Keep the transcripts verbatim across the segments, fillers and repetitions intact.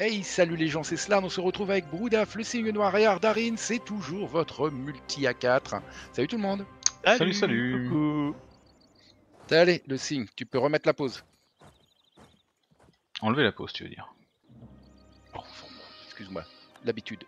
Hey, salut les gens, c'est Slarn, on se retrouve avec Broudaf, le Signe Noir et Ardarin, c'est toujours votre multi à quatre. Salut tout le monde. Salut, salut. Coucou. Allez, le Signe, tu peux remettre la pause. Enlever la pause, tu veux dire. Oh, excuse-moi, l'habitude.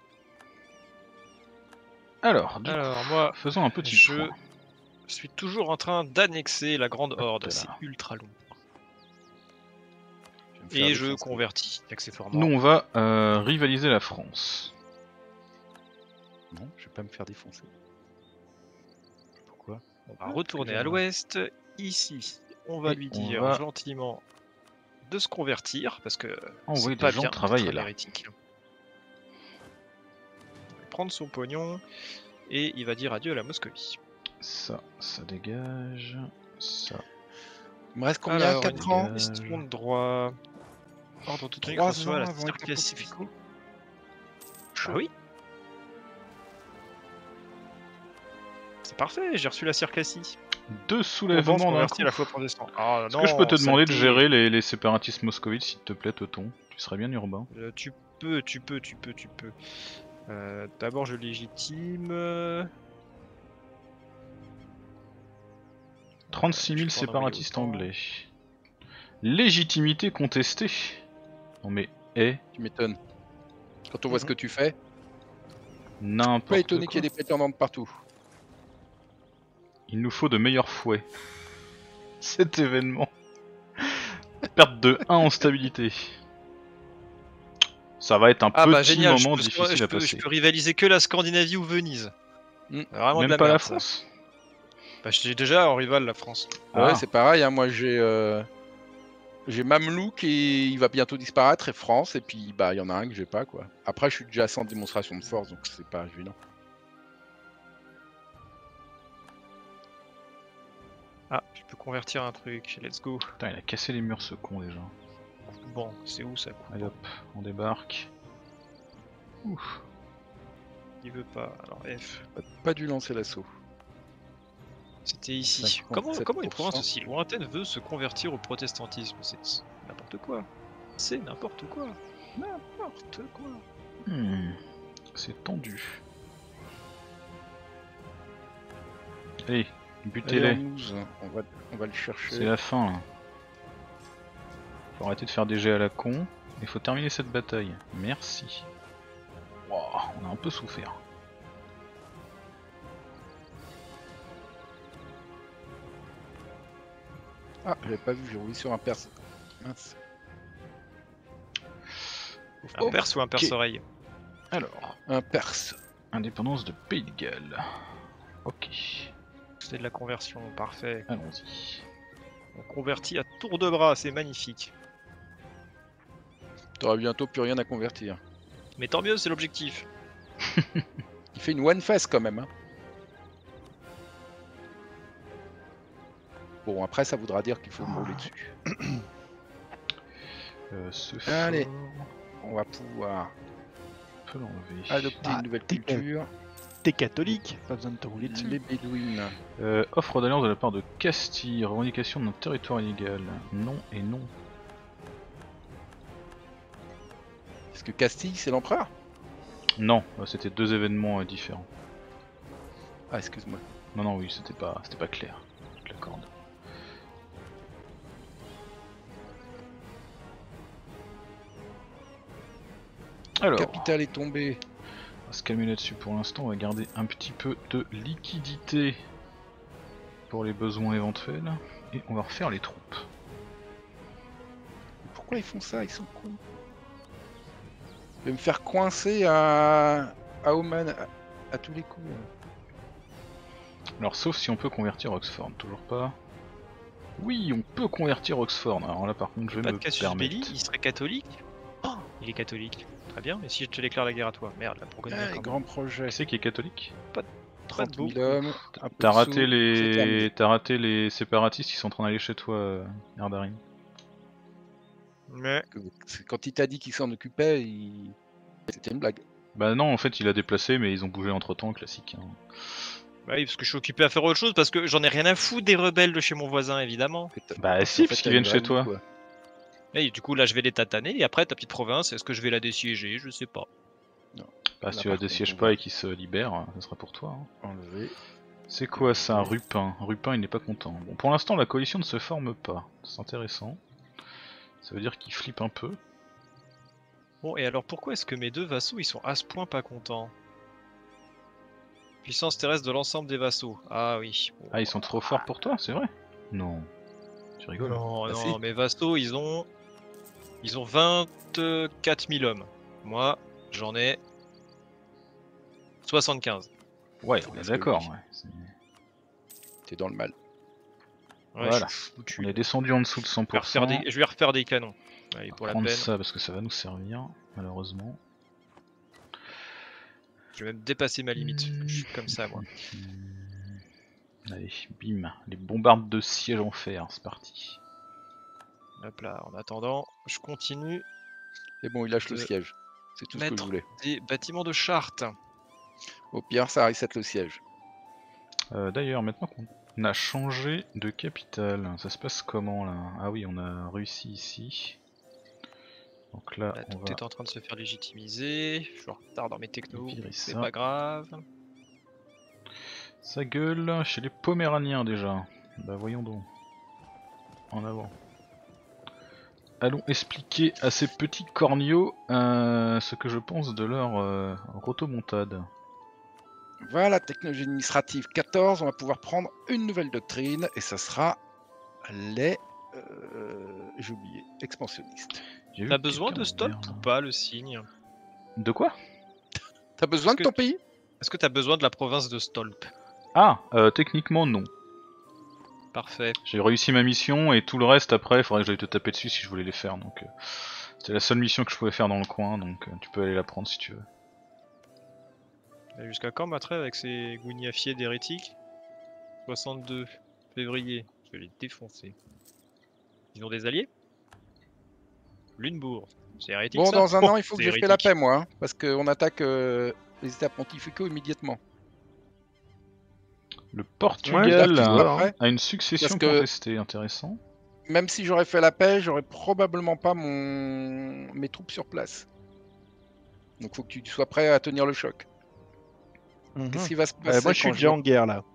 Alors, du Alors coup, moi, faisons un petit je point. suis toujours en train d'annexer la Grande Hop Horde, là. c'est ultra long. Je vais me faire Et je défoncer. convertis accessoirement. Nous, on va euh, rivaliser la France. Non, je vais pas me faire défoncer. Pourquoi? On va retourner à l'ouest. Ici, on va Et lui on dire va- gentiment de se convertir, parce que Envoyer c'est des pas gens bien travailler d'être un là. hérétique. Il va prendre son pognon, et il va dire adieu à la Moscovie. Ça, ça dégage. Ça. Il me reste combien? Alors, quatre une ans? question de droit. Ordre Teutonique trois reçoit ans la avant Cire être Pacifico. Pacifico. Ah oui. C'est parfait, j'ai reçu la Circassie. Deux On soulèvements pense d'un convertir coup. à la fois protestant. Ah, Est-ce non, que je peux te demander de saleté. gérer les, les séparatistes moscovites, s'il te plaît, Teuton? Tu serais bien urbain. Euh, tu peux, tu peux, tu peux, tu peux. Euh, D'abord, je légitime. euh, trente-six mille je peux en envoyer séparatistes autant. anglais. Légitimité contestée. Non mais, eh, Tu m'étonnes. Quand on voit ce que tu fais, n'importe pas étonné quoi. qu'il y ait des prétendants de partout. Il nous faut de meilleurs fouets. Cet événement. Perte de un en stabilité. Ça va être un Ah petit bah génial, je moment peux, difficile je, à peux, je passer. peux rivaliser que la Scandinavie ou Venise. Mm. Vraiment Même de la pas merde, la ça. France. Bah, j'ai déjà en rival la France. Ah ouais, Ah. c'est pareil, hein, moi j'ai euh, j'ai Mamelouk et il va bientôt disparaître, et France, et puis bah il y en a un que j'ai pas quoi. Après je suis déjà sans démonstration de force, donc c'est pas évident. Ah, je peux convertir un truc, let's go. Putain, il a cassé les murs ce con déjà. Bon, c'est où ça coupe? Allez hop, on débarque. Ouf. Il veut pas, alors F. Pas, pas dû lancer l'assaut. C'était ici. Comment, comment une province aussi lointaine veut se convertir au protestantisme? C'est n'importe quoi. C'est n'importe quoi. N'importe quoi. Hmm. C'est tendu. Allez, Allez, butez-les. Hormuz, on va, on va le chercher. C'est la fin là. Faut arrêter de faire des jets à la con. Il faut terminer cette bataille. Merci. Wow, on a un peu souffert. Ah, j'avais pas vu, j'ai roulé sur un perse. Mince. Un Oh, perse ou un perce-oreille? Alors, un perse. indépendance de Pays de Galles. Ok, C'est de la conversion, parfait. allons-y. On convertit à tour de bras, c'est magnifique. T'auras bientôt plus rien à convertir. Mais tant mieux, c'est l'objectif. Il fait une one face quand même. Hein. Bon, après ça voudra dire qu'il faut me rouler dessus. Euh, ce Allez. fort, On va pouvoir on peut l'enlever. adopter Ah, une nouvelle t'es- culture. T'es catholique, pas besoin de te rouler dessus. Les bédouines. Euh, offre d'alliance de la part de Castille, revendication d'un territoire illégal. Non et non. Est-ce que Castille c'est l'empereur? Non, euh, c'était deux événements euh, différents. Ah, excuse-moi. Non, non, oui, c'était pas, c'était pas clair. Je l'accorde. Alors, Capitale est tombée. on va se calmer là-dessus pour l'instant. On va garder un petit peu de liquidité pour les besoins éventuels. Et on va refaire les troupes. Pourquoi ils font ça? Ils sont cons. Je vais me faire coincer à, à Oman à... à tous les coups. Alors, sauf si on peut convertir Oxford, toujours pas. Oui, on peut convertir Oxford. Alors là, par contre, je vais Pas me de casus permettre. belli, il serait catholique? Oh, il est catholique. Très bien, mais si je te déclare la guerre à toi? Merde, la Bourgogne. Ah, les grands projets. Qui c'est qui est catholique? trente beaucoup. mille hommes. un peu T'as de raté sous, c'est les, terminé. t'as raté les séparatistes qui sont en train d'aller chez toi, euh, Erdarin. Mais Que- c'est- Quand il t'a dit qu'il s'en occupait, il... c'était une blague. Bah non, en fait, il a déplacé, mais ils ont bougé entre temps, classique. Hein. bah oui, parce que je suis occupé à faire autre chose, parce que j'en ai rien à foutre des rebelles de chez mon voisin, évidemment. Que t'as- Bah en si, fait, parce t'as qu'ils viennent une chez vraie toi. vie, quoi. Et du coup, là, je vais les tataner. Et après, ta petite province, est-ce que je vais la dessiéger? Je sais pas. Non. Bah, si tu la dessièges pas et qu'il se libère, ça sera pour toi. Hein. Enlever. C'est quoi ça, Rupin? Rupin, il n'est pas content. Bon, pour l'instant, la coalition ne se forme pas. C'est intéressant. Ça veut dire qu'il flippe un peu. Bon, et alors pourquoi est-ce que mes deux vassaux, ils sont à ce point pas contents? Puissance terrestre de l'ensemble des vassaux. Ah oui. Bon. Ah, ils sont trop forts pour toi, c'est vrai? Non. Tu rigoles? Non, bah, non, si. mes vassaux, ils ont... Ils ont vingt-quatre mille hommes. Moi, j'en ai... soixante-quinze. Ouais, on est d'accord. Ouais. T'es dans le mal. Ouais, voilà. je On est descendu en dessous de cent pour cent. Je vais refaire des, je vais refaire des canons. Allez, pour la prendre peine. ça parce que ça va nous servir, malheureusement. Je vais même dépasser ma limite. Je suis comme ça, moi. Allez, bim. Les bombardes de siège en fer, c'est parti. Hop là, en attendant, je continue. Et bon, il lâche de le siège. C'est tout ce que je mettre voulais. des bâtiments de charte. Au pire, ça reset le siège. Euh, D'ailleurs, maintenant qu'on a changé de capitale, ça se passe comment là? Ah oui, on a réussi ici. Donc là, Là, on tout va est en train de se faire légitimiser. Je suis en retard dans mes technos. virer C'est ça. pas grave. Ça gueule chez les Poméraniens déjà. Bah voyons donc. En avant. Allons expliquer à ces petits corneaux euh, ce que je pense de leur euh, rotomontade. Voilà, technologie administrative quatorze, on va pouvoir prendre une nouvelle doctrine et ça sera les... Euh, J'ai oublié, expansionnistes. T'as besoin de stop ou pas, le signe? De quoi? T'as besoin de ton pays? Est-ce que t'as besoin de la province de Stolp? Ah, euh, techniquement non. Parfait. J'ai réussi ma mission et tout le reste après, il faudrait que j'aille te taper dessus si je voulais les faire. Donc euh, c'était la seule mission que je pouvais faire dans le coin, donc euh, tu peux aller la prendre si tu veux. Jusqu'à quand Matre avec ses gougnafiers d'hérétiques? soixante-deux février. Je vais les défoncer. Ils ont des alliés? Lunebourg. C'est hérétique. Bon, ça dans un oh, an, il faut que c'est j'ai fait la hérétique. paix, moi, hein, parce qu'on attaque euh, les états pontificaux immédiatement. Le Portugal Ouais, a, hein. a une succession Parce que- contestée, intéressant. Même si j'aurais fait la paix, j'aurais probablement pas mon... mes troupes sur place. Donc faut que tu sois prêt à tenir le choc. Mhm. Qu'est-ce qui va se Euh, passer moi, je suis quand déjà en guerre là.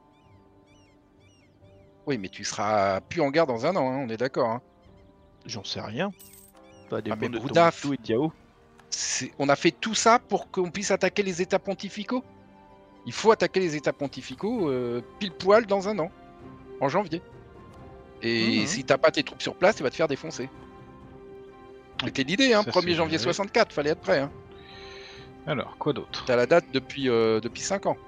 Oui, mais tu seras plus en guerre dans un an, hein, on est d'accord. Hein. J'en sais rien. Ça Ah, dépend mais de Boudaf, Tombouctou et Tiao. c'est- on a fait tout ça pour qu'on puisse attaquer les états pontificaux. Il faut attaquer les états pontificaux euh, pile poil dans un an, en janvier. Et Mhm. si t'as pas tes troupes sur place, tu vas te faire défoncer. C'était l'idée, hein, Ça, premier c'est janvier vrai. soixante-quatre, fallait être prêt. Hein. Alors, quoi d'autre? T'as la date depuis, euh, depuis cinq ans.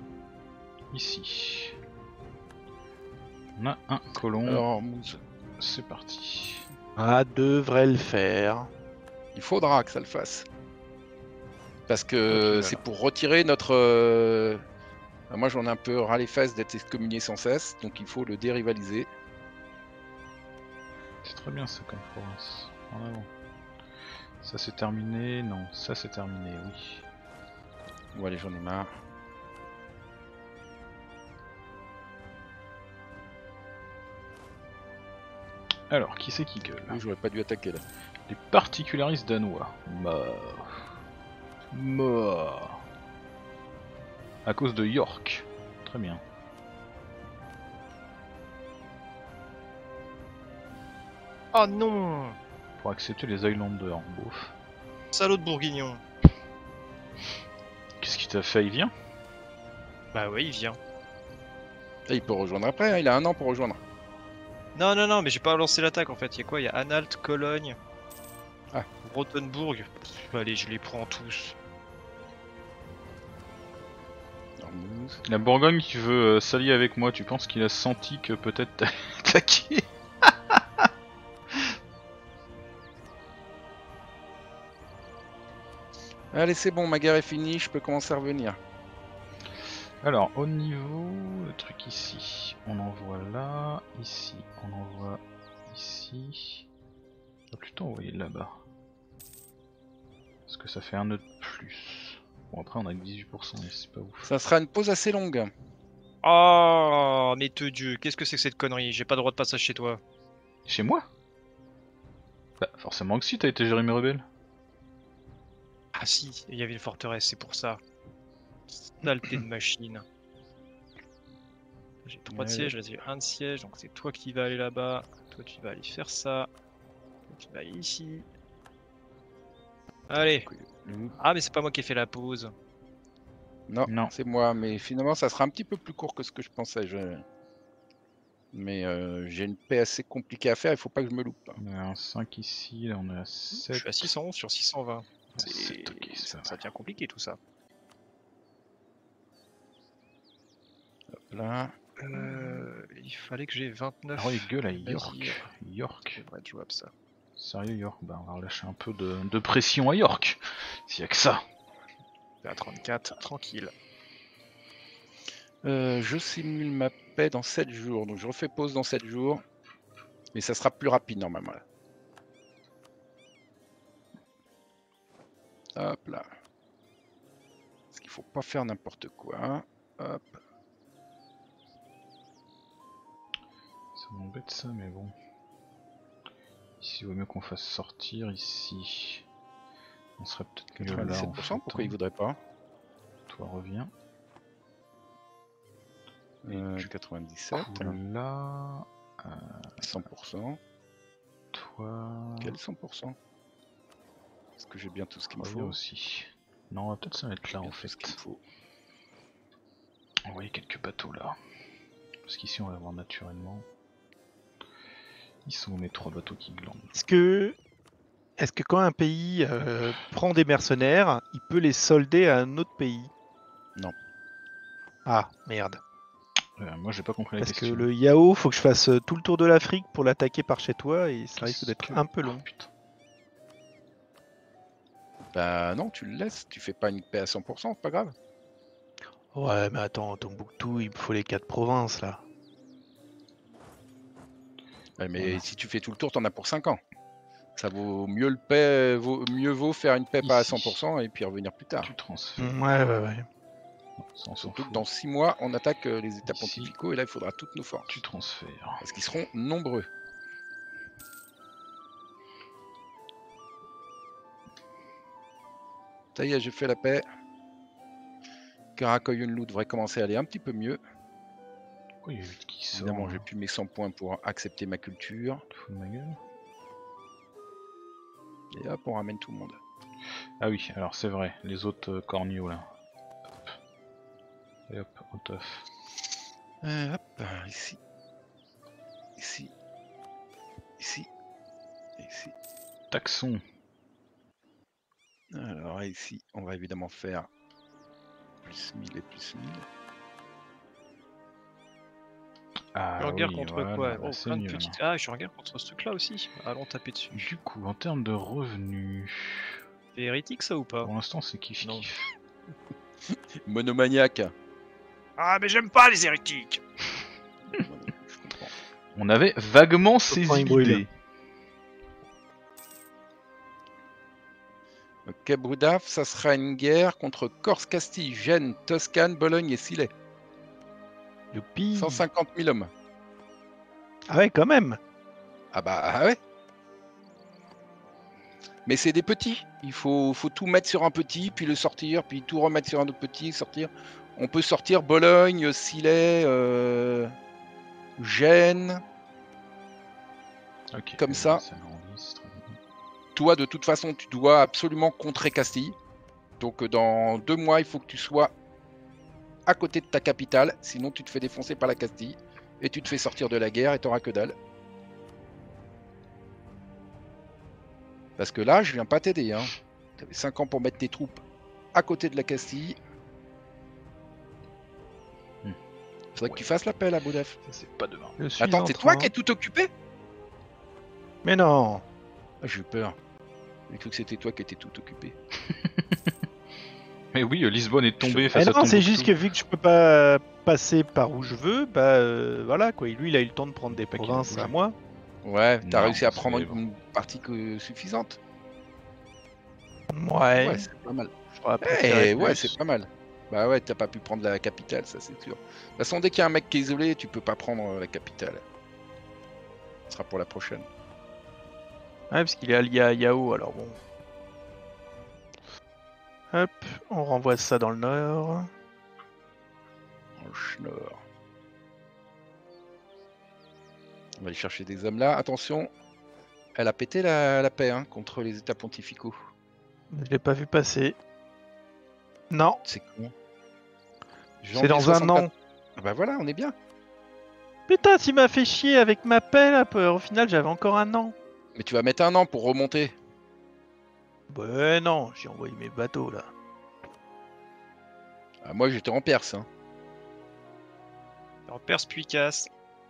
Ici. On a un colon. Alors, Mousse, C'est parti. Ah, devrait le faire. il faudra que ça le fasse. Parce que Ok, c'est voilà. pour retirer notre... euh, Moi j'en ai un peu ras les fesses d'être excommunié sans cesse, donc il faut le dérivaliser. C'est très bien ça comme province. En avant. Ça c'est terminé. Non, ça c'est terminé, oui. Bon allez, j'en ai marre. Alors, qui c'est qui gueule? Oui, j'aurais pas dû attaquer là. Les particularistes danois. Mort. Mort. À cause de York. Très bien. Oh non! Pour accepter les Highlanders, bof. Salaud de bourguignon. Qu'est-ce qui t'a fait? Il vient? Bah oui, il vient. Et il peut rejoindre après, hein, il a un an pour rejoindre. Non, non, non, mais j'ai pas lancé l'attaque en fait. Il y a quoi? Il y a Anhalt, Cologne, Ah. Rotenbourg. Pff, allez, je les prends tous. Alors, Mousse. La Bourgogne qui veut euh, s'allier avec moi, tu penses qu'il a senti que peut-être t'as attaqué? Allez, c'est bon, ma guerre est finie, je peux commencer à revenir. Alors, au niveau, le truc ici, on envoie là, ici, on envoie ici. On va plutôt envoyer là-bas. Parce que ça fait un nœud de plus. Bon, après, on a que dix-huit pour cent, mais c'est pas ouf. Ça sera une pause assez longue. Oh, mais te Dieu, qu'est-ce que c'est que cette connerie? J'ai pas le droit de passage chez toi. Chez moi? Bah, forcément que si, t'as été Jérémy Rebelle. Ah si, il y avait une forteresse, c'est pour ça. Saleté de machine. J'ai trois Ouais. sièges, là j'ai un de siège, donc c'est toi qui vas aller là-bas. Toi tu vas aller faire ça. Toi tu vas aller ici. Allez. Mmh. Ah mais c'est pas moi qui ai fait la pause. Non, Non. c'est moi, mais finalement ça sera un petit peu plus court que ce que je pensais. Je... Mais euh, j'ai une paix assez compliquée à faire, il faut pas que je me loupe. On est à cinq ici, là on est à Je sept. suis à six cent onze sur six cent vingt. Ah, sept, ok, c'est Ça, pas ça mal. devient compliqué tout ça. Hop là. Euh, il fallait que j'ai vingt-neuf. Ah ouais, gueule à navires. York. York. Ça devrait être jouable ça. Sérieux York, bah on va relâcher un peu de, de pression à York. S'il y a que ça. T'es à trente-quatre, tranquille. Euh, je simule ma paix dans sept jours, donc je refais pause dans sept jours. Mais ça sera plus rapide normalement. Là. Hop là. Parce qu'il faut pas faire n'importe quoi. Hop. Ça m'embête ça, mais bon. Ici, il vaut mieux qu'on fasse sortir ici. On serait peut-être mieux là en quatre-vingt-dix-sept pour cent, fait. pourquoi il voudrait pas? Toi reviens. euh, tu quatre-vingt-dix-sept. Cool, là. Euh, cent pour cent. toi. Quel cent pour cent? Est-ce que j'ai bien tout ce qu'il me Reviens faut? aussi. Non, on va peut-être se mettre là Bien en tout fait. ce qu'il me faut. Envoyer quelques bateaux là. Parce qu'ici on va avoir naturellement. Ils sont mes trois bateaux qui glandent. Est-ce que, est-ce que quand un pays euh, prend des mercenaires, il peut les solder à un autre pays? Non. Ah, merde. Euh, moi j'ai pas compris la Parce que question. le Yao, faut que je fasse euh, tout le tour de l'Afrique pour l'attaquer par chez toi et ça risque Qu'est-ce d'être que- un peu Ah, long. putain. Bah non, tu le laisses, tu fais pas une paix à cent pour cent, pas grave. Ouais, mais attends, Tombouctou, il me faut les quatre provinces là. Ouais, mais Voilà. si tu fais tout le tour, t'en as pour cinq ans. Ça vaut mieux le paix, vaut, mieux vaut faire une paix pas à Ici. cent pour cent et puis revenir plus tard. Tu transfères. Mm, Ouais, ouais, ouais. Non, ça, on s'en Surtout que fout. dans six mois, on attaque euh, les États Ici. pontificaux et là, il faudra toutes nos forces. Tu transfères. Parce qu'ils seront nombreux. Ça y est, j'ai fait la paix. Karakoyunlu devrait commencer à aller un petit peu mieux. Pourquoi il y a huit qui sort Évidemment, là j'ai plus mes cent points pour accepter ma culture. Tu fous de ma gueule. Et hop, on ramène tout le monde. Ah oui, alors c'est vrai, les autres euh, corneaux là. Hop. Et hop, au teuf. Euh, hop, ici. Ici. Ici. Et ici. Taxon. Alors ici, on va évidemment faire plus mille et plus mille. Ah Je suis en guerre oui, contre voilà, quoi bah Oh, c'est plein de mieux, petites. alors. Ah, je suis en guerre contre ce truc là aussi. Allons taper dessus. Du coup, en termes de revenus, C'est hérétique ça ou pas? pour l'instant c'est kiff Non. kiff. Monomaniaque. Ah, mais j'aime pas les hérétiques! Je comprends. On avait vaguement saisi il brûle. l'idée. Ok, Brudaf, ça sera une guerre contre Corse, Castille, Gênes, Toscane, Bologne et Silet. Youpi. cent cinquante mille hommes. Ah ouais, quand même. Ah bah ah ouais. Mais c'est des petits. Il faut, faut tout mettre sur un petit, puis le sortir, puis tout remettre sur un autre petit, sortir. On peut sortir Bologne, Silet, euh, Gênes. Ok, Comme euh, ça. agrandit, c'est très bien. Toi, de toute façon, tu dois absolument contrer Castille. Donc, euh, dans deux mois, il faut que tu sois à côté de ta capitale. Sinon, tu te fais défoncer par la Castille. Et tu te fais sortir de la guerre et t'auras que dalle. Parce que là, je viens pas t'aider. Hein. Tu avais cinq ans pour mettre tes troupes à côté de la Castille. Hmm. Faudrait que tu fasses l'appel à Boudef. Ça, c'est pas demain. Je suis Attends, en c'est toi train- qui es tout occupé? Mais non. Ah, j'ai eu peur. J'ai cru que c'était toi qui étais tout occupé. Mais oui, euh, Lisbonne est tombée Mais face à non, c'est Tombouctou. juste que vu que je peux pas passer par où je veux, bah euh, voilà quoi. Et lui, il a eu le temps de prendre des Pas qu'il a provinces bougé. à moi. Ouais, t'as Non, réussi à c'est prendre bon. une partie que suffisante. Ouais. Ouais, c'est pas mal. J'aurais Eh préféré ouais, plus. c'est pas mal. Bah ouais, t'as pas pu prendre la capitale, ça c'est sûr. De toute façon, dès qu'il y a un mec qui est isolé, tu peux pas prendre euh, la capitale. Ce sera pour la prochaine. parce qu'il est allié à Yao, alors bon. Hop, on renvoie ça dans le nord. Dans le nord. On va aller chercher des hommes là. Attention, elle a pété la, la paix hein, contre les états pontificaux. Je l'ai pas vu passer. Non. C'est con. C'est dans un an. Bah voilà, on est bien. Putain, tu m'as fait chier avec ma pelle. Au final, j'avais encore un an. Mais tu vas mettre un an pour remonter. Bah non, j'ai envoyé mes bateaux là. Ah, moi j'étais en Perse. Hein. En Perse puis casse.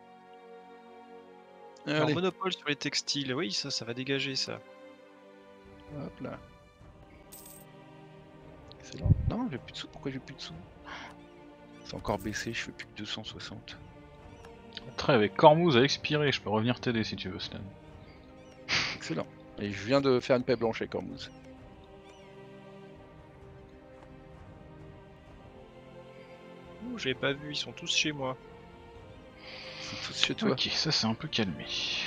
Alors, Allez. monopole sur les textiles, oui, ça, ça va dégager ça. Hop là. Excellent. Non, j'ai plus de sous. Pourquoi j'ai plus de sous? C'est encore baissé, je fais plus que deux cent soixante. Le trait avec Cormouze a expiré, je peux revenir t'aider si tu veux, Slan. Excellent. Et je viens de faire une paix blanche avec Cormouze. Ouh, j'avais pas vu, ils sont tous chez moi. Ils sont tous chez toi. Ok, ça c'est un peu calmé.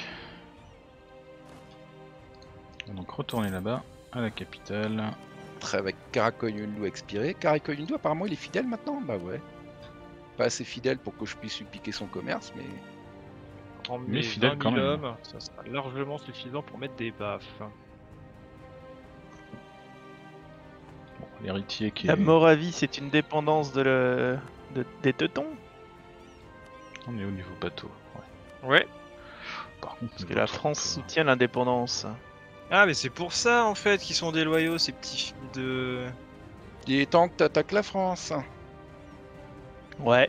On va donc retourner là-bas, à la capitale. Très avec Karakoyunlu expiré. Karakoyunlu apparemment il est fidèle maintenant. Bah ouais. Pas assez fidèle pour que je puisse lui piquer son commerce, mais... En Mais mes fidèle quand vingt mille même. hommes, ça sera largement suffisant pour mettre des baffes. Bon, l'héritier qui est... La Moravie, c'est une dépendance de le... de... des Teutons. On est au niveau bateau. Ouais. Ouais. Par contre, Parce que la France soutient l'indépendance. Ah mais c'est pour ça en fait qu'ils sont déloyaux ces petits films de... Il est temps que t'attaques la France. Ouais.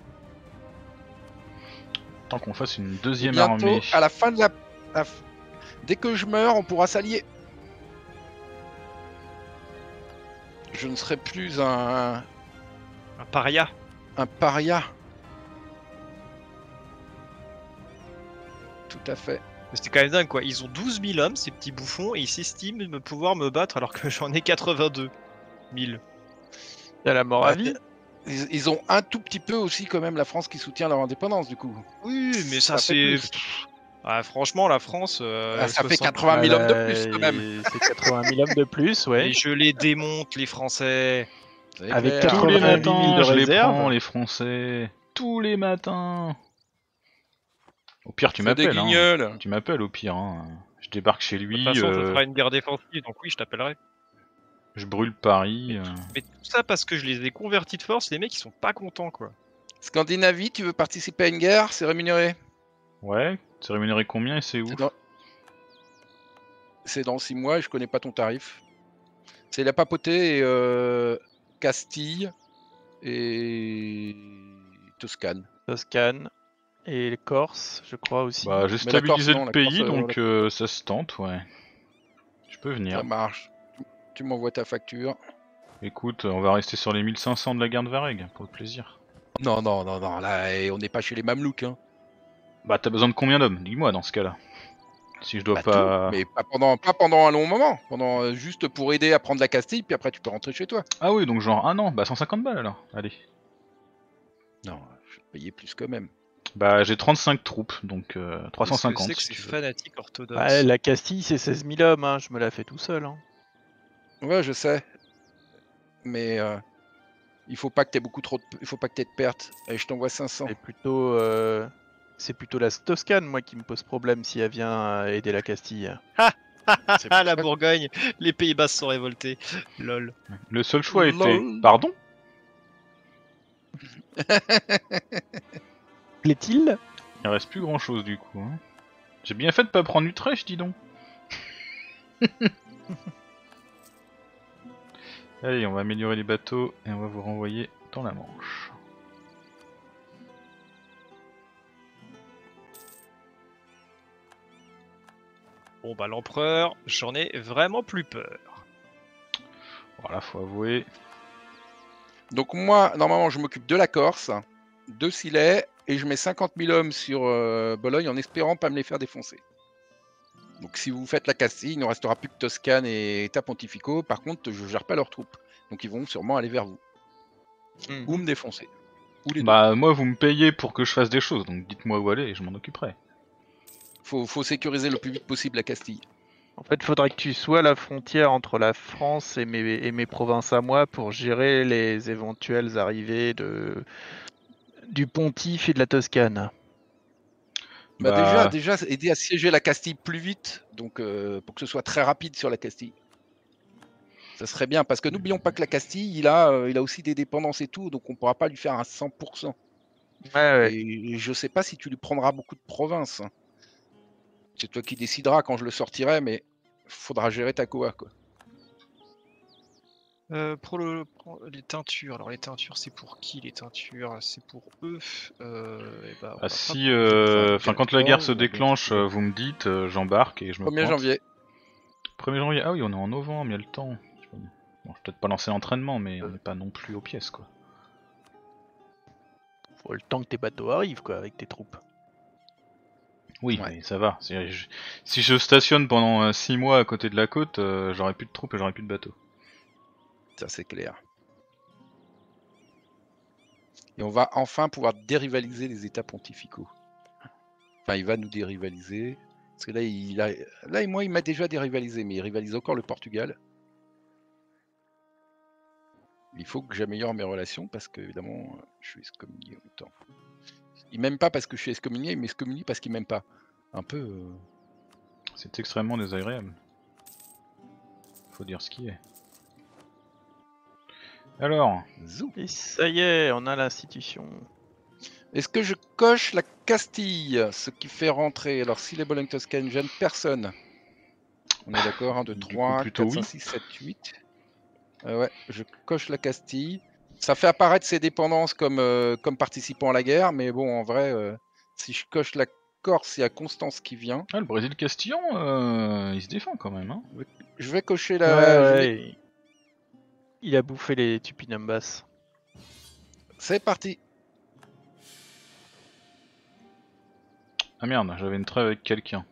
Tant qu'on fasse une deuxième Bientôt, armée. à la fin de la... la... Dès que je meurs, on pourra s'allier. Je ne serai plus un... Un paria. un paria. Tout à fait. C'était quand même dingue quoi, ils ont douze mille hommes ces petits bouffons et ils s'estiment me pouvoir me battre alors que j'en ai quatre-vingt-deux mille. Il y a la Moravie. Ils, ils ont un tout petit peu aussi quand même la France qui soutient leur indépendance du coup. Oui mais ça, Ça fait c'est... plus. Ah, franchement la France... euh, Ah, ça fait soixante quatre-vingt mille hommes de Voilà, plus quand même. et C'est quatre-vingt mille hommes de plus, ouais. Et je les démonte les Français. C'est Avec clair. Tous les quatre-vingt-dix mille matins, de je les réserve. prends, les Français. Tous les matins. Au pire, tu C'est des m'appelles. Hein. guignols. Tu m'appelles au pire. Hein. Je débarque chez De lui. toute façon euh, ce sera une guerre défensive donc oui je t'appellerai. Je brûle Paris. euh. Mais tout ça parce que je les ai convertis de force, les mecs ils sont pas contents quoi. Scandinavie, tu veux participer à une guerre, c'est rémunéré. Ouais. C'est rémunéré combien et c'est où? C'est dans... c'est dans six mois et je connais pas ton tarif. C'est la papauté et euh, Castille et Toscane. Toscane. Et les Corses, je crois aussi. Bah, j'ai Mais la Corse, stabilisé non, le la pays, Corse, euh, donc euh, ça se tente, ouais. Je peux venir. Ça marche. Tu m'envoies ta facture. Écoute, on va rester sur les mille cinq cents de la guerre de Vareg, pour le plaisir. Non, non, non, non, là, eh, on n'est pas chez les Mamelouks. Hein. Bah, t'as besoin de combien d'hommes? Dis-moi dans ce cas-là. Si je dois Bah, pas... tout, mais pas pendant, pas pendant un long moment. Pendant euh, juste pour aider à prendre la Castille, puis après tu peux rentrer chez toi. Ah oui, donc genre un an, bah cent cinquante balles alors, allez. Non, je vais te payer plus quand même. Bah j'ai trente-cinq troupes, donc euh, trois cent cinquante. C'est que si c'est tu veux. fanatique orthodoxe. Ouais, la Castille, c'est seize mille hommes, hein. Je me la fais tout seul. Hein. Ouais, je sais. Mais euh, il faut pas que t'aies beaucoup trop de... il faut pas que t'aies de pertes. Et je t'envoie cinq cents. C'est plutôt, euh, c'est plutôt la Toscane, moi, qui me pose problème si elle vient euh, aider la Castille. C'est Ah pour la ça que- Bourgogne, les Pays-Bas se sont révoltés. Lol. Le seul choix était... Lol. Pardon? Plaît-il? Il reste plus grand chose du coup. Hein. J'ai bien fait de pas prendre Utrecht, dis donc. Allez, on va améliorer les bateaux et on va vous renvoyer dans la Manche. Bon bah l'empereur, j'en ai vraiment plus peur. Voilà, faut avouer. Donc moi, normalement, je m'occupe de la Corse, de Silet, et je mets cinquante mille hommes sur euh, Bologne en espérant pas me les faire défoncer. Donc si vous faites la Castille, il ne restera plus que Toscane et État Pontifico. Par contre, je gère pas leurs troupes. Donc ils vont sûrement aller vers vous. Mhm. Ou me défoncer. Ou les deux. Bah moi vous me payez pour que je fasse des choses, donc dites-moi où aller et je m'en occuperai. Faut, faut sécuriser le plus vite possible la Castille. En fait, il faudrait que tu sois à la frontière entre la France et mes, et mes provinces à moi pour gérer les éventuelles arrivées de du Pontife et de la Toscane. Bah, Bah, déjà, déjà, aider à siéger la Castille plus vite, donc euh, pour que ce soit très rapide sur la Castille. Ça serait bien, parce que n'oublions pas que la Castille, il a, euh, il a aussi des dépendances et tout, donc on pourra pas lui faire un cent pour cent. Ouais, ouais. Et je sais pas si tu lui prendras beaucoup de provinces. hein. C'est toi qui décideras quand je le sortirai, mais faudra gérer ta coa, quoi. Euh, pour, le, pour les teintures, alors les teintures c'est pour qui? Les teintures c'est pour eux. Euh, et bah, on ah, va si, pas euh, bouger enfin de quand la guerre se territoire, déclenche, on va euh, vous me dites, euh, j'embarque et je me premier pointe. janvier. premier janvier, ah oui, on est en novembre, il y a le temps. Bon, je vais peut-être pas lancer l'entraînement, mais on n'est pas non plus aux pièces, quoi. Faut le temps que tes bateaux arrivent, quoi, avec tes troupes. Oui, Ouais. mais ça va. C'est- je- Si je stationne pendant six mois à côté de la côte, euh, j'aurai plus de troupes et j'aurai plus de bateaux. Ça, c'est clair. Et on va enfin pouvoir dérivaliser les États pontificaux. Enfin, il va nous dérivaliser. Parce que là, il a... là moi, il m'a déjà dérivalisé, mais il rivalise encore le Portugal. Il faut que j'améliore mes relations parce que, évidemment, je suis excommunié en même temps. Il m'aime pas parce que je suis excommunié, il m'excommunie parce qu'il m'aime pas. Un peu. Euh... C'est extrêmement désagréable. Faut dire ce qui est. Alors, Zou. Et ça y est, on a l'institution. Est-ce que je coche la Castille, ce qui fait rentrer? Alors, si les Bologne Toscane gênent personne. On est d'accord, un, deux, Du coup, trois, plutôt quatre, cinq, oui. six, sept, huit. Euh, ouais, je coche la Castille. Ça fait apparaître ses dépendances comme, euh, comme participant à la guerre, mais bon, en vrai, euh, si je coche la Corse, il y a Constance qui vient. Ah, le Brésil-Castillon, euh, il se défend quand même, hein. Je vais cocher Ouais, la. je vais- ouais. Il a bouffé les Tupinambas. C'est parti. Ah merde, j'avais une trêve avec quelqu'un.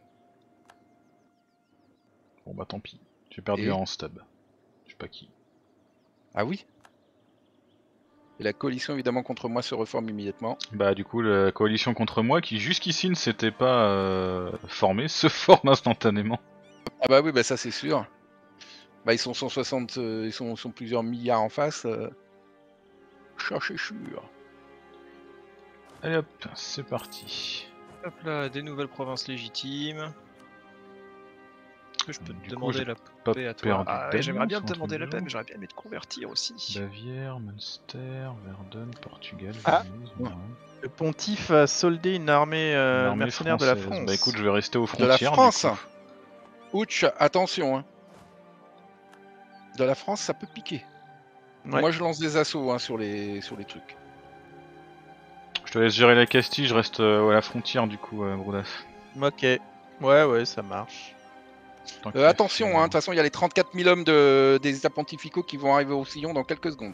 Bon bah tant pis, j'ai perdu Et un stab. Je sais pas qui. Ah oui. Et la coalition, évidemment, contre moi se reforme immédiatement. Bah du coup, la coalition contre moi, qui jusqu'ici ne s'était pas euh, formée, se forme instantanément. Ah bah oui, bah ça c'est sûr. Bah ils sont cent soixante, euh, ils sont, sont plusieurs milliards en face. Euh... Cherchez sûr. Allez hop, c'est parti. Hop là, des nouvelles provinces légitimes. Est-ce que je peux Du te coup, demander j'ai la pas paix à toi? perdu Ah, ouais, d'alliance, j'aimerais bien te un truc demander du la paix, genre. mais j'aurais bien aimé te convertir aussi. Bavière, Munster, Verdun, Portugal, Ah. Venise, Ouais. ouais. Le pontife a soldé une armée, euh, Une armée mercenaire de la française. France. Bah écoute, je vais rester aux De la frontières. France. Du coup. Ouch, attention. Hein. De la France, ça peut piquer. Ouais. Moi je lance des assauts hein, sur, les, sur les trucs. Je te laisse gérer la Castille, je reste euh, à la frontière du coup, euh, Broudaf. Ok. Ouais, ouais, ça marche. Tant Euh, qu'à attention, hein, de faire. toute façon il y a les trente-quatre mille hommes de, des États pontificaux qui vont arriver au sillon dans quelques secondes.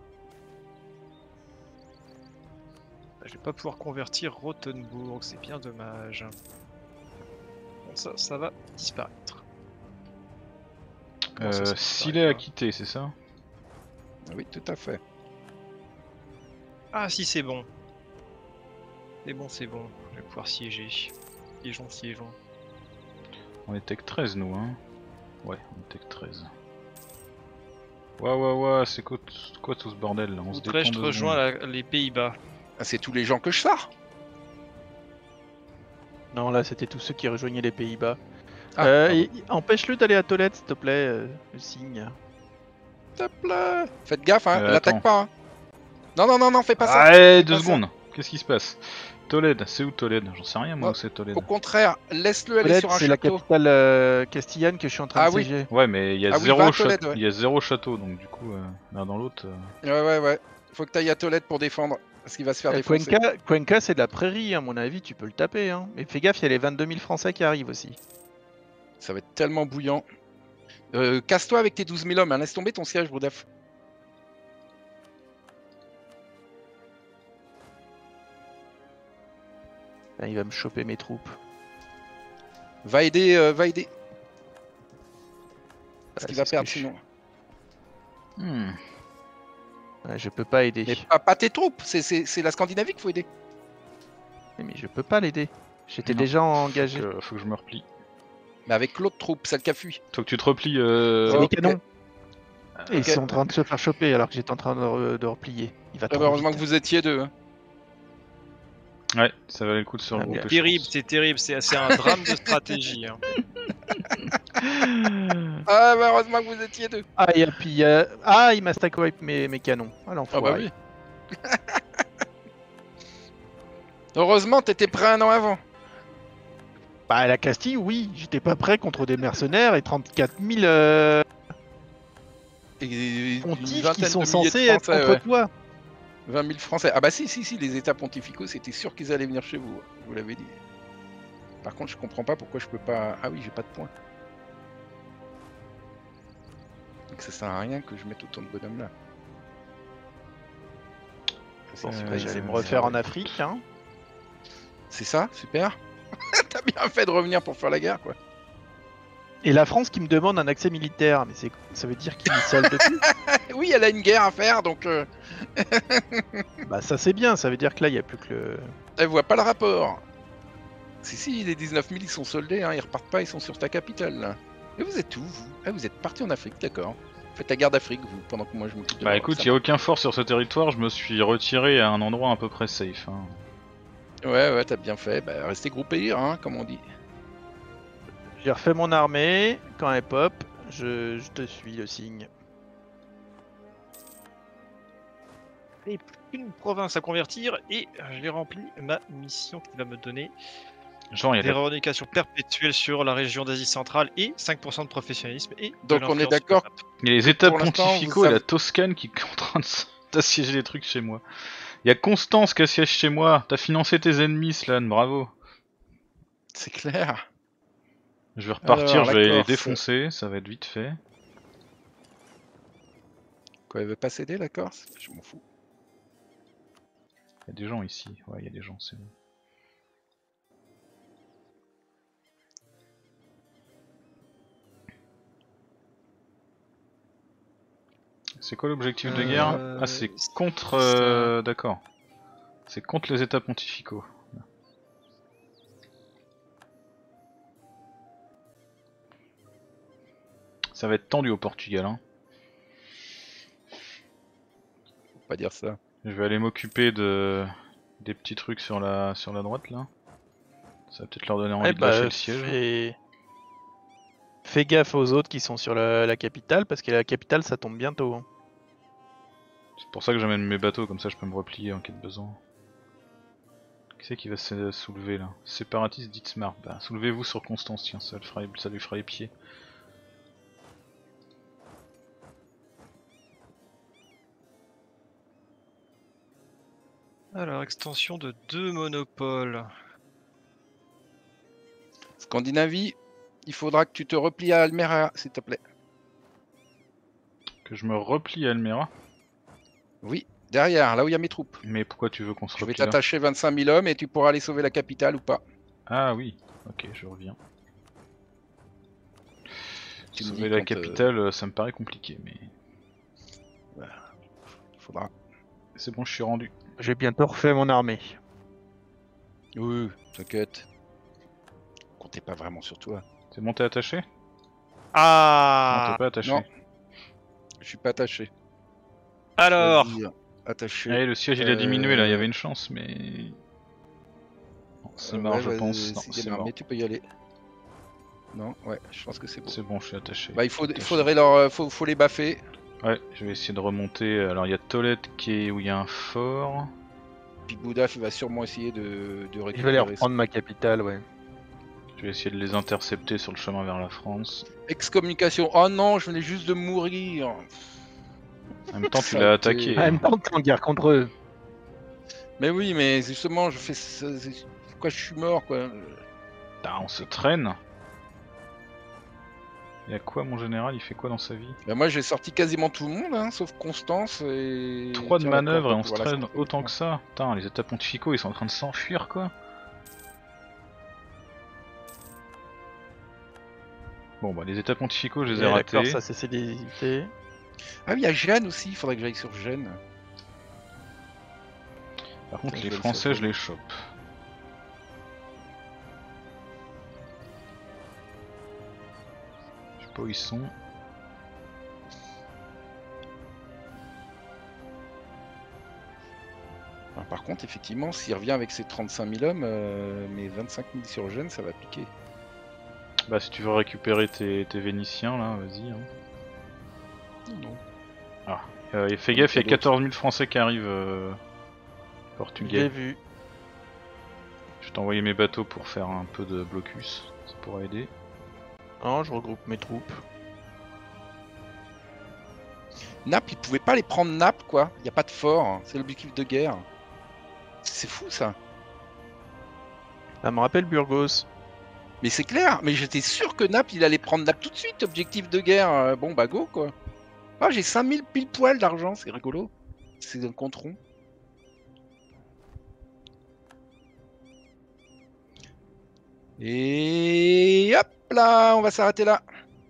Je vais pas pouvoir convertir Rothenburg, c'est bien dommage. Bon, ça, ça va disparaître. Comment ça, ça Euh, disparaît S'il est pas acquitté, c'est ça? Oui, tout à fait. Ah si, c'est bon. C'est bon, c'est bon. Je vais pouvoir siéger. Siégeons, siégeons. On est tech treize nous, hein? Ouais, on est tech treize. Ouah ouah ouah, c'est quoi, quoi tout ce bordel là? On se Utrecht détend deux rejoint secondes. la- les Pays-Bas. Ah, c'est tous les gens que je sors. Non, là, c'était tous ceux qui rejoignaient les Pays-Bas. Ah, Euh, pardon. et- Empêche-le d'aller à Tolède, s'il te plaît, euh, le signe. S'il te plaît. Faites gaffe, hein, Euh, l'attaque attends. pas. Hein. Non, non, non, non, fais pas ça. Allez, Fais deux pas ça. secondes. Qu'est-ce qui se passe? Tolède, c'est où Tolède? J'en sais rien moi Non, où c'est Tolède. Au contraire, laisse-le aller Tolède, sur un c'est la château. capitale euh, castillane que je suis en train Ah de oui. siéger. Ouais, mais il y a Ah oui, zéro va à château. Tolède, ouais. Il y a zéro château, donc du coup, euh, l'un dans l'autre. euh, Ouais, ouais, ouais. Faut que t'ailles à Tolède pour défendre. Parce qu'il va se faire Euh, défoncer. Cuenca, Cuenca c'est de la prairie, à mon avis, tu peux le taper. Hein. Mais fais gaffe, il y a les vingt-deux mille Français qui arrivent aussi. Ça va être tellement bouillant. Euh, Casse-toi avec tes douze mille hommes. Hein. Laisse tomber ton siège, Broudaf. Là, il va me choper mes troupes. Va aider, euh, va aider. Parce Ouais, qu'il c'est va ce perdre que je- sinon. Hmm. Ouais, je peux pas aider. Mais pas, pas tes troupes. C'est- C'est c'est la Scandinavie qu'il faut aider. Mais je peux pas l'aider. J'étais Non. déjà engagé. Faut que, faut que je me replie. Mais avec l'autre troupe, celle qui a fui. Faut que tu te replies. Euh... C'est Ok. les canons. Et ils Ok. sont en train de se faire choper alors que j'étais en train de, re- de replier. Il va Ah bah, trop heureusement vite. que vous étiez deux. hein. Ouais, ça valait le coup de se Ah, regrouper. bien. je Terrible, pense. c'est terrible, c'est c'est un drame de stratégie. hein. Ah bah heureusement que vous étiez deux. Ah, et puis il y a- ah, il m'a stack wipe mes, mes canons. Ah, Ah bah l'enfoiré. oui. Heureusement, t'étais prêt un an avant. Bah, la Castille, oui, j'étais pas prêt contre des mercenaires et trente-quatre mille euh, Et une pontifs qui vingtaine sont de milliers de censés être Français, contre ouais. toi. vingt mille Français. Ah bah si, si, si, les États pontificaux, c'était sûr qu'ils allaient venir chez vous. Je vous l'avais dit. Par contre, je comprends pas pourquoi je peux pas... Ah oui, j'ai pas de points. Donc ça sert à rien que je mette autant de bonhommes là. Ça, Euh, c'est Bah, pas- J'allais c'est- me refaire en Afrique. Hein. C'est ça, super. T'as bien fait de revenir pour faire la guerre, quoi. Et la France qui me demande un accès militaire, mais c'est ça veut dire qu'il me solde tout. Oui, elle a une guerre à faire, donc euh, Bah ça c'est bien, ça veut dire que là il y a plus que le. elle voit pas le rapport. Si, si, les dix-neuf mille, ils sont soldés, hein, ils repartent pas, ils sont sur ta capitale, là. Et vous êtes où, vous Ah, vous êtes parti en Afrique, d'accord. Faites la guerre d'Afrique, vous, pendant que moi je m'occupe de Bah l'Europe, écoute, ça il y a aucun fort sur ce territoire, je me suis retiré à un endroit à peu près safe. Hein. Ouais, ouais, t'as bien fait. Bah, restez groupés, hein, comme on dit. J'ai refait mon armée, quand elle pop, je, je te suis le signe. Et plus qu'une province à convertir et j'ai rempli ma mission qui va me donner Genre, il y a des la- revendications perpétuelles sur la région d'Asie centrale et cinq pour cent de professionnalisme et de Donc, on est l'influence d'accord. sur la map. il y a les États pour l'instant, pontificaux vous et la savez- Toscane qui sont en train de s- d'assiéger des trucs chez moi. Il y a Constance qui assiège chez moi. T'as financé tes ennemis, Slan, bravo. C'est clair. Je vais repartir, Alors, je la vais les Corse. défoncer, ça va être vite fait. Quoi, elle veut pas céder, la Corse Je m'en fous. Il y a des gens ici, ouais, il y a des gens, c'est bon. C'est quoi l'objectif de guerre Euh, Ah, c'est c'est contre... ça. euh, D'accord. C'est contre les États pontificaux. Ça va être tendu au Portugal, hein. Faut pas dire ça. Je vais aller m'occuper de des petits trucs sur la sur la droite là. Ça va peut-être leur donner envie Eh de lâcher bah, le siège. fais... fais gaffe aux autres qui sont sur la, la capitale, parce que la capitale ça tombe bientôt. hein. C'est pour ça que j'amène mes bateaux, comme ça je peux me replier en cas de besoin. Qui c'est qui va se soulever là Séparatiste d'Itzmar. Bah soulevez-vous sur Constance, tiens, ça, le fera, ça lui fera les pieds. Alors, extension de deux monopoles. Scandinavie, il faudra que tu te replies à Almera, s'il te plaît. Que je me replie à Almera. Oui, derrière, là où il y a mes troupes. Mais pourquoi tu veux qu'on se Je vais replie là t'attacher vingt-cinq mille hommes et tu pourras aller sauver la capitale ou pas. Ah oui, ok, je reviens. Tu me Sauver dis la quand, euh, capitale, euh, ça me paraît compliqué, mais Faudra. c'est bon, je suis rendu. J'ai bientôt refait mon armée. Oui, t'inquiète. Comptez pas vraiment sur toi. C'est bon, t'es attaché Non, Ah t'es pas attaché. non. Je suis pas attaché. Alors, Choisir, attaché. Allez, le siège il a diminué là, il y Euh, avait une chance, mais. Non, c'est Euh, mort, ouais, je vas-y, pense. si Non, t'es c'est armé, mort. tu peux y aller. Non, ouais, je pense que c'est bon. C'est bon, je suis attaché. Bah, il, faut, il Attaché. faudrait leur, euh, faut, faut les baffer. Ouais, je vais essayer de remonter. Alors, il y a Tolède qui est où il y a un fort. Puis Boudaf, il va sûrement essayer de, de Je vais récupérer. aller reprendre ma capitale, ouais. Je vais essayer de les intercepter sur le chemin vers la France. Excommunication. Oh non, je venais juste de mourir. En même temps, tu Ça l'as a attaqué. été- En même temps, t'es en guerre contre eux. Mais oui, mais justement, je fais. ça- c'est- Pourquoi je suis mort, quoi. Ah, on se traîne. Il y a quoi, mon général Il fait quoi dans sa vie Bah, moi, j'ai sorti quasiment tout le monde, hein, sauf Constance et. Trois de Tiens, la manœuvres et Corse, on se voilà, traîne ça fait autant trois. que ça. Putain, les états pontificaux ils sont en train de s'enfuir quoi. Bon bah les états pontificaux je les ai Et la ratés. Corse a cessé d'hésiter. Ah oui, il y a Gênes aussi, il faudrait que j'aille sur Gênes. Par contre Tiens, je les vais le français sauver. je les chope. pas où ils sont. Enfin, par contre, effectivement, s'il revient avec ses trente-cinq mille hommes, euh, mais vingt-cinq mille sur Gênes, ça va piquer. Bah si tu veux récupérer tes, tes Vénitiens là, vas-y. Hein. Non, non. Ah, euh, et fais gaffe, il y a quatorze mille Français qui arrivent euh, J'ai portugais. vu. Je vais t'envoyer mes bateaux pour faire un peu de blocus, ça pourra aider. Non, je regroupe mes troupes. Naples, ils pouvaient pas les prendre Naples, quoi. Il n'y a pas de fort, hein. C'est l'objectif de guerre. C'est fou, ça. Ça me rappelle Burgos. Mais c'est clair, mais j'étais sûr que Naples, il allait prendre Naples tout de suite, objectif de guerre. Euh, Bon, bah go, quoi. Ah, j'ai cinq mille pile poil d'argent, c'est rigolo. C'est un compte rond. Et hop là, on va s'arrêter là.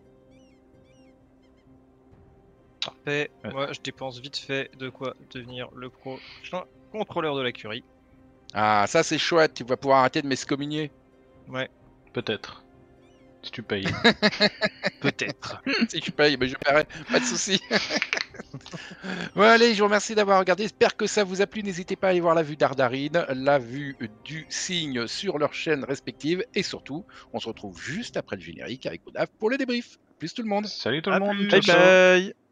Parfait. Ouais. Moi, je dépense vite fait de quoi devenir le prochain contrôleur de la curie. Ah, ça c'est chouette, tu vas pouvoir arrêter de m'excommunier. Ouais, Peut-être. Si tu payes. peut-être. Si je paye, mais je paierai, pas de soucis. Bon, allez, je vous remercie d'avoir regardé. J'espère que ça vous a plu. N'hésitez pas à aller voir la vue d'Ardarine, la vue du cygne sur leurs chaînes respectives. Et surtout, on se retrouve juste après le générique avec Bodaf pour le débrief. Plus tout le monde. Salut tout le À monde, plus. ciao, Bye ciao. bye.